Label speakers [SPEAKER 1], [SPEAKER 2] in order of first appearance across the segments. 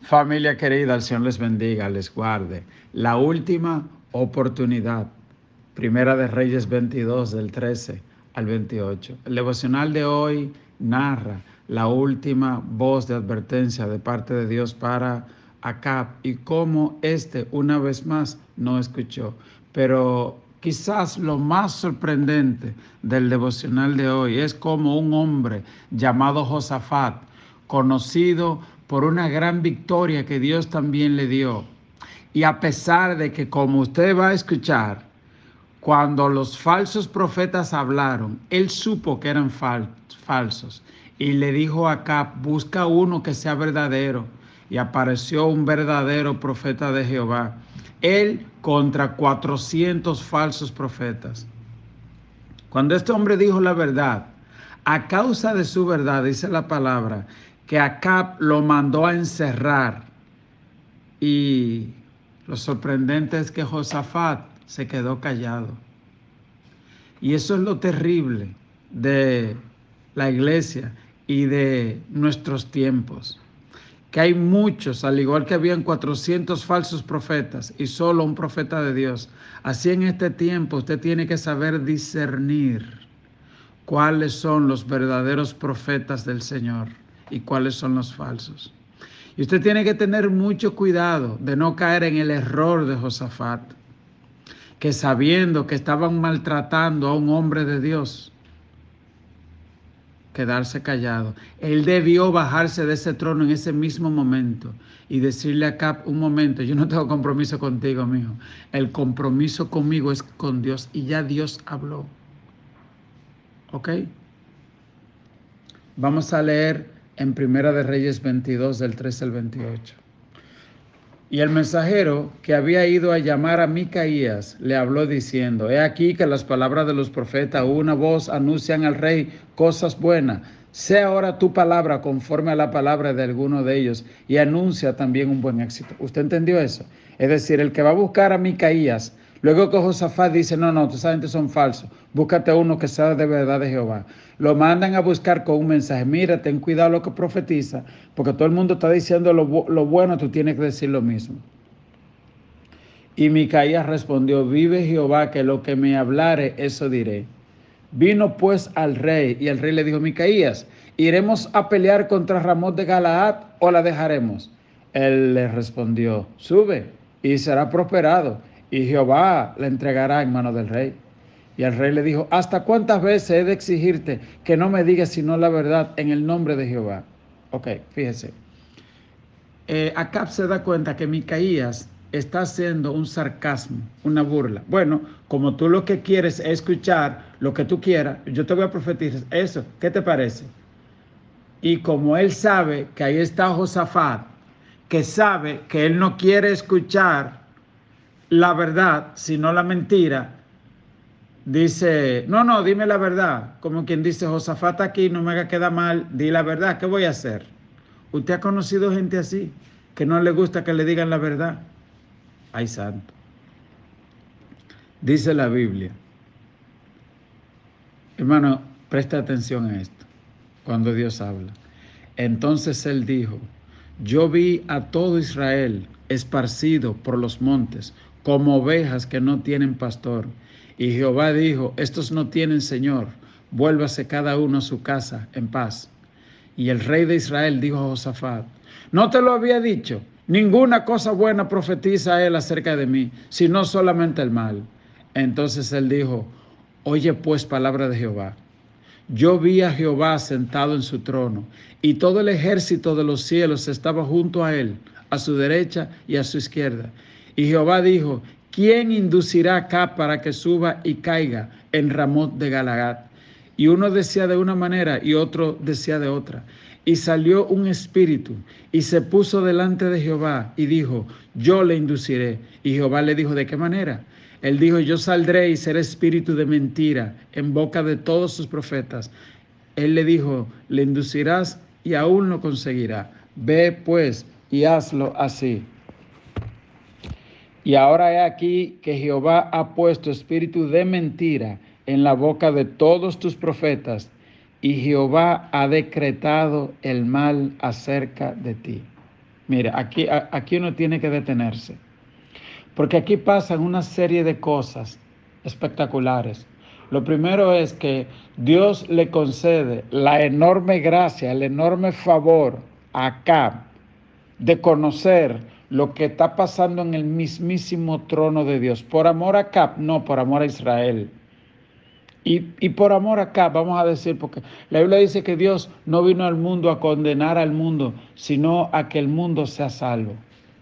[SPEAKER 1] Familia querida, el Señor les bendiga, les guarde. La última oportunidad. Primera de Reyes 22, del 13 al 28. El devocional de hoy narra la última voz de advertencia de parte de Dios para Acab y cómo una vez más no escuchó. Pero quizás lo más sorprendente del devocional de hoy es cómo un hombre llamado Josafat, conocido por una gran victoria que Dios también le dio, y a pesar de que, como usted va a escuchar, cuando los falsos profetas hablaron, él supo que eran falsos y le dijo a Acab: busca uno que sea verdadero. Y apareció un verdadero profeta de Jehová, él contra 400 falsos profetas. Cuando este hombre dijo la verdad, a causa de su verdad, dice la palabra, que Acab lo mandó a encerrar. Y lo sorprendente es que Josafat se quedó callado. Y eso es lo terrible de la iglesia y de nuestros tiempos. Que hay muchos, al igual que habían 400 falsos profetas y solo un profeta de Dios. Así en este tiempo usted tiene que saber discernir cuáles son los verdaderos profetas del Señor y cuáles son los falsos. Y usted tiene que tener mucho cuidado de no caer en el error de Josafat, que sabiendo que estaban maltratando a un hombre de Dios, quedarse callado. Él debió bajarse de ese trono en ese mismo momento y decirle a Acab: un momento, yo no tengo compromiso contigo, mijo. El compromiso conmigo es con Dios y ya Dios habló. ¿Ok? Vamos a leer en Primera de Reyes 22, del 13 al 28. Y el mensajero que había ido a llamar a Micaías le habló diciendo: he aquí que las palabras de los profetas, una voz, anuncian al rey cosas buenas. Sea ahora tu palabra conforme a la palabra de alguno de ellos y anuncia también un buen éxito. ¿Usted entendió eso? Es decir, el que va a buscar a Micaías, luego que Josafat dice: no, tus agentes son falsos, búscate uno que sea de verdad de Jehová. Lo mandan a buscar con un mensaje: mira, ten cuidado lo que profetiza, porque todo el mundo está diciendo lo bueno, tú tienes que decir lo mismo. Y Micaías respondió: vive Jehová, que lo que me hablare, eso diré. Vino pues al rey, y el rey le dijo: Micaías, ¿iremos a pelear contra Ramot de Galaad o la dejaremos? Él le respondió: sube y será prosperado, y Jehová la entregará en mano del rey. Y el rey le dijo: ¿hasta cuántas veces he de exigirte que no me digas sino la verdad en el nombre de Jehová? Ok, fíjese. Acab se da cuenta que Micaías está haciendo un sarcasmo, una burla. Bueno, como tú lo que quieres es escuchar lo que tú quieras, yo te voy a profetizar eso. ¿Qué te parece? Y como él sabe que ahí está Josafat, que sabe que él no quiere escuchar la verdad, sino la mentira, dice: no, dime la verdad. Como quien dice: Josafat aquí, no me haga quedar mal, di la verdad, ¿qué voy a hacer? ¿Usted ha conocido gente así, que no le gusta que le digan la verdad? Ay, santo. Dice la Biblia. Hermano, presta atención a esto, cuando Dios habla. Entonces él dijo: yo vi a todo Israel esparcido por los montes, como ovejas que no tienen pastor. Y Jehová dijo: estos no tienen señor, vuélvase cada uno a su casa en paz. Y el rey de Israel dijo a Josafat: ¿no te lo había dicho? Ninguna cosa buena profetiza él acerca de mí, sino solamente el mal. Entonces él dijo: oye pues palabra de Jehová. Yo vi a Jehová sentado en su trono, y todo el ejército de los cielos estaba junto a él, a su derecha y a su izquierda. Y Jehová dijo: ¿quién inducirá acá para que suba y caiga en Ramot de Galaad? Y uno decía de una manera y otro decía de otra. Y salió un espíritu y se puso delante de Jehová y dijo: yo le induciré. Y Jehová le dijo: ¿de qué manera? Él dijo: yo saldré y seré espíritu de mentira en boca de todos sus profetas. Él le dijo: le inducirás y aún lo conseguirá. Ve pues y hazlo así. Y ahora he aquí que Jehová ha puesto espíritu de mentira en la boca de todos tus profetas, y Jehová ha decretado el mal acerca de ti. Mira, aquí uno tiene que detenerse, porque aquí pasan una serie de cosas espectaculares. Lo primero es que Dios le concede la enorme gracia, el enorme favor a Acab de conocer lo que está pasando en el mismísimo trono de Dios. Por amor a Acab, no, por amor a Israel. Y por amor acá, vamos a decir, porque la Biblia dice que Dios no vino al mundo a condenar al mundo, sino a que el mundo sea salvo.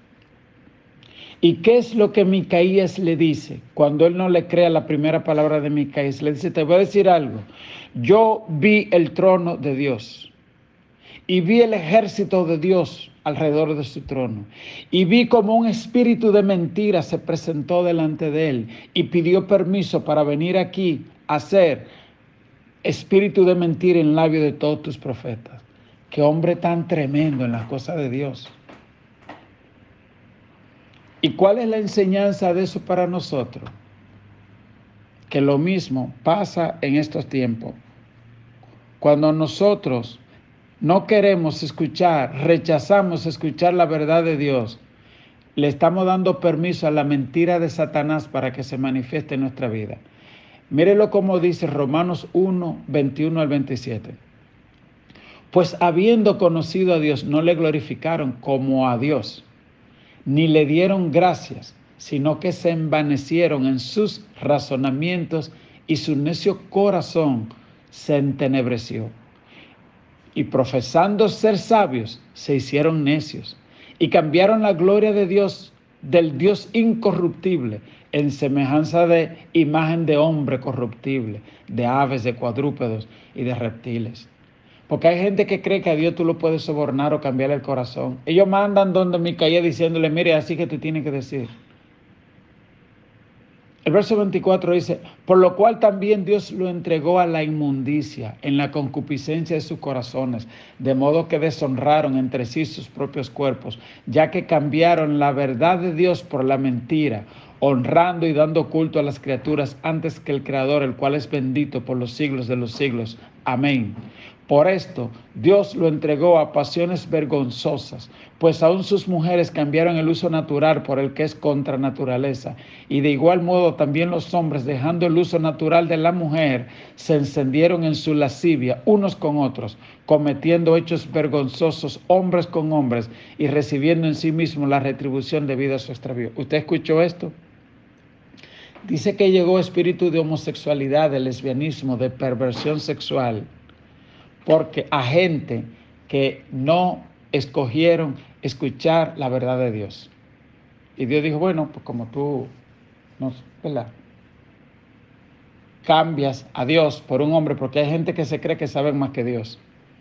[SPEAKER 1] ¿Y qué es lo que Micaías le dice cuando él no le crea la primera palabra de Micaías? Le dice, te voy a decir algo. Yo vi el trono de Dios y vi el ejército de Dios alrededor de su trono. Y vi como un espíritu de mentira se presentó delante de él y pidió permiso para venir aquí a ser espíritu de mentira en labio de todos tus profetas. Qué hombre tan tremendo en las cosas de Dios. ¿Y cuál es la enseñanza de eso para nosotros? Que lo mismo pasa en estos tiempos. Cuando nosotros no queremos escuchar, rechazamos escuchar la verdad de Dios, le estamos dando permiso a la mentira de Satanás para que se manifieste en nuestra vida. Mírelo como dice Romanos 1, 21 al 27. Pues habiendo conocido a Dios, no le glorificaron como a Dios, ni le dieron gracias, sino que se envanecieron en sus razonamientos y su necio corazón se entenebreció. Y profesando ser sabios, se hicieron necios y cambiaron la gloria de Dios, del Dios incorruptible, en semejanza de imagen de hombre corruptible, de aves, de cuadrúpedos y de reptiles. Porque hay gente que cree que a Dios tú lo puedes sobornar o cambiarle el corazón. Ellos mandan donde Micaías diciéndole, mire, así que tú tienes que decir. El verso 24 dice, por lo cual también Dios lo entregó a la inmundicia en la concupiscencia de sus corazones, de modo que deshonraron entre sí sus propios cuerpos, ya que cambiaron la verdad de Dios por la mentira, honrando y dando culto a las criaturas antes que el Creador, el cual es bendito por los siglos de los siglos. Amén. Por esto, Dios lo entregó a pasiones vergonzosas, pues aún sus mujeres cambiaron el uso natural por el que es contra naturaleza. Y de igual modo también los hombres, dejando el uso natural de la mujer, se encendieron en su lascivia unos con otros, cometiendo hechos vergonzosos hombres con hombres y recibiendo en sí mismos la retribución debida a su extravío. ¿Usted escuchó esto? Dice que llegó espíritu de homosexualidad, de lesbianismo, de perversión sexual, porque a gente que no escogieron escuchar la verdad de Dios. Y Dios dijo, bueno, pues como tú ¿verdad? Cambias a Dios por un hombre, porque hay gente que se cree que saben más que Dios.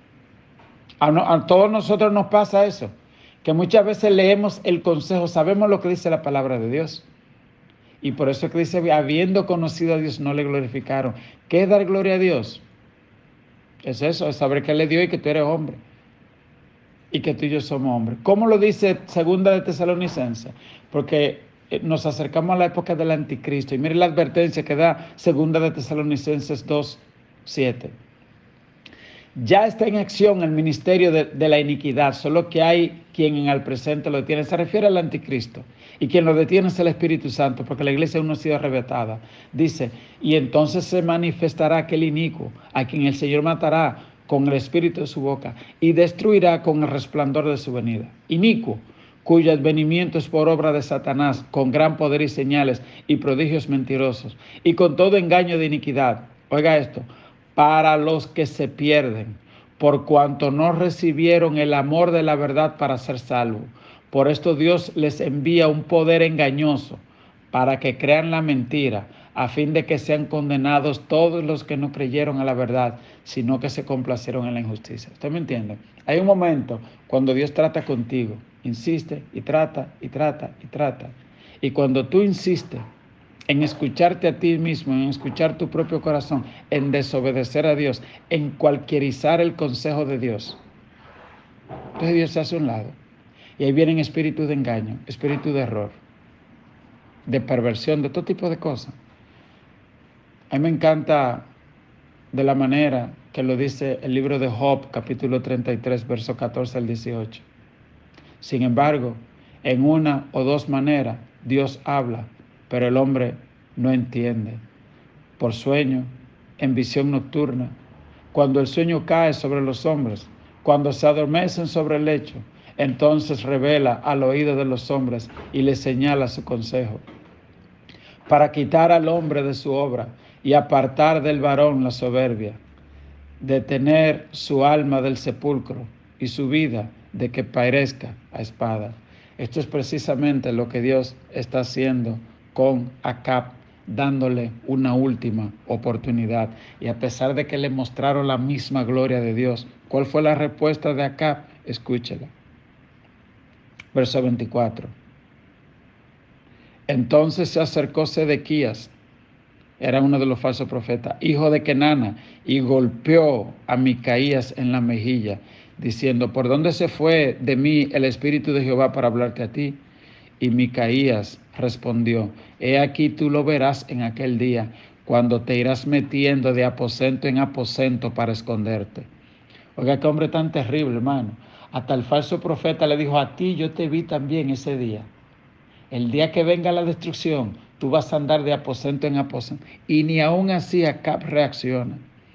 [SPEAKER 1] A todos nosotros nos pasa eso, que muchas veces leemos el consejo, sabemos lo que dice la palabra de Dios. Y por eso es que dice, habiendo conocido a Dios, no le glorificaron. ¿Qué es dar gloria a Dios? Es eso, es saber que Él le dio y que tú eres hombre. Y que tú y yo somos hombres. ¿Cómo lo dice Segunda de Tesalonicenses? Porque nos acercamos a la época del anticristo. Y mire la advertencia que da Segunda de Tesalonicenses 2:7. Ya está en acción el ministerio de la iniquidad, solo que hay quien en el presente lo detiene. Se refiere al anticristo. Y quien lo detiene es el Espíritu Santo, porque la iglesia aún no ha sido arrebatada. Dice, y entonces se manifestará aquel inicuo, a quien el Señor matará con el espíritu de su boca, y destruirá con el resplandor de su venida. Inicuo, cuyo advenimiento es por obra de Satanás, con gran poder y señales y prodigios mentirosos, y con todo engaño de iniquidad. Oiga esto, para los que se pierden, por cuanto no recibieron el amor de la verdad para ser salvos. Por esto Dios les envía un poder engañoso para que crean la mentira, a fin de que sean condenados todos los que no creyeron a la verdad, sino que se complacieron en la injusticia. ¿Usted me entiende? Hay un momento cuando Dios trata contigo, insiste y trata y trata y trata. Y cuando tú insistes en escucharte a ti mismo, en escuchar tu propio corazón, en desobedecer a Dios, en cualquierizar el consejo de Dios, entonces Dios se hace a un lado. Y ahí vienen espíritus de engaño, espíritus de error, de perversión, de todo tipo de cosas. A mí me encanta de la manera que lo dice el libro de Job, capítulo 33, verso 14 al 18. Sin embargo, en una o dos maneras Dios habla, pero el hombre no entiende. Por sueño, en visión nocturna, cuando el sueño cae sobre los hombres, cuando se adormecen sobre el lecho, entonces revela al oído de los hombres y les señala su consejo, para quitar al hombre de su obra y apartar del varón la soberbia, detener su alma del sepulcro y su vida de que perezca a espada. Esto es precisamente lo que Dios está haciendo con Acab, dándole una última oportunidad. Y a pesar de que le mostraron la misma gloria de Dios, ¿cuál fue la respuesta de Acab? Escúchela. Verso 24. Entonces se acercó Sedequías, era uno de los falsos profetas, hijo de Kenana, y golpeó a Micaías en la mejilla, diciendo: ¿por dónde se fue de mí el Espíritu de Jehová para hablarte a ti? Y Micaías respondió: he aquí tú lo verás en aquel día, cuando te irás metiendo de aposento en aposento para esconderte. Oiga, qué hombre tan terrible, hermano. Hasta el falso profeta le dijo: a ti yo te vi también ese día. El día que venga la destrucción, tú vas a andar de aposento en aposento. Y ni aún así Acab reacciona.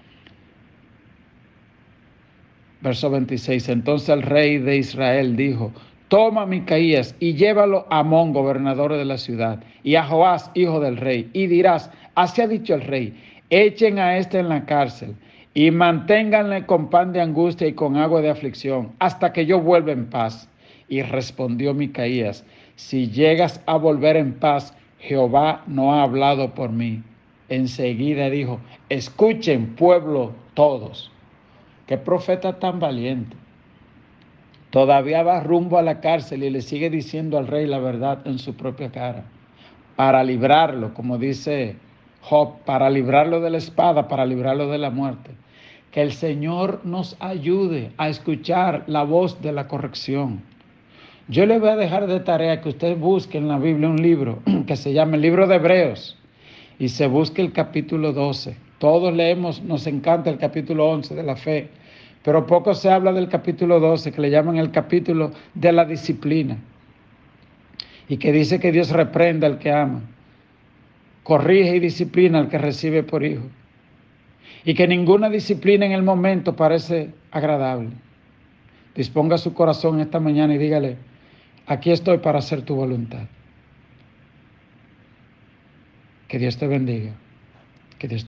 [SPEAKER 1] Verso 26. Entonces el rey de Israel dijo: toma a Micaías y llévalo a Amón, gobernador de la ciudad, y a Joás, hijo del rey, y dirás: así ha dicho el rey, echen a este en la cárcel y manténganle con pan de angustia y con agua de aflicción, hasta que yo vuelva en paz. Y respondió Micaías: si llegas a volver en paz, Jehová no ha hablado por mí. Enseguida dijo: escuchen, pueblo, todos. Qué profeta tan valiente. Todavía va rumbo a la cárcel y le sigue diciendo al rey la verdad en su propia cara, para librarlo, como dice Job, para librarlo de la espada, para librarlo de la muerte. Que el Señor nos ayude a escuchar la voz de la corrección. Yo le voy a dejar de tarea que usted busque en la Biblia un libro que se llama el libro de Hebreos y se busque el capítulo 12. Todos leemos, nos encanta el capítulo 11 de la fe, pero poco se habla del capítulo 12, que le llaman el capítulo de la disciplina, y que dice que Dios reprende al que ama, corrige y disciplina al que recibe por hijo, y que ninguna disciplina en el momento parece agradable. Disponga su corazón esta mañana y dígale: aquí estoy para hacer tu voluntad. Que Dios te bendiga. Que Dios